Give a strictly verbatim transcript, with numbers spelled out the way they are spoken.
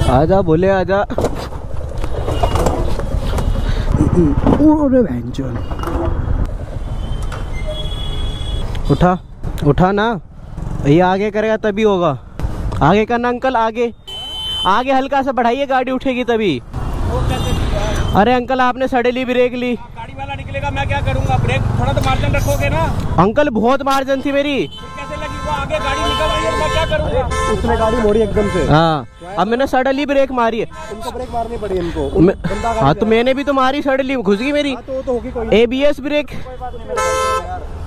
आजा बोले आजा। उठा उठा ना, ये आगे करेगा तभी होगा। आगे करना अंकल, आगे आगे हल्का सा बढ़ाइए, गाड़ी उठेगी तभी। अरे अंकल आपने सडनली ब्रेक ली। गाड़ी वाला निकलेगा, मैं क्या करूंगा? ब्रेक थोड़ा तो मार्जिन रखोगे ना। अंकल बहुत मार्जिन थी मेरी। कैसे लगी वो? आगे गाड़ी निकल आई है, मैं क्या करूंगा? उसने गाड़ी मोड़ी एकदम से। हाँ अब मैंने सडनली ब्रेक मारी है। उनको ब्रेक मारनी पड़ी इनको। मैं, हाँ तो मैंने भी तो मारी, सडनली घुस गई मेरी। तो, तो होगी कोई एबीएस ब्रेक। कोई बात नहीं।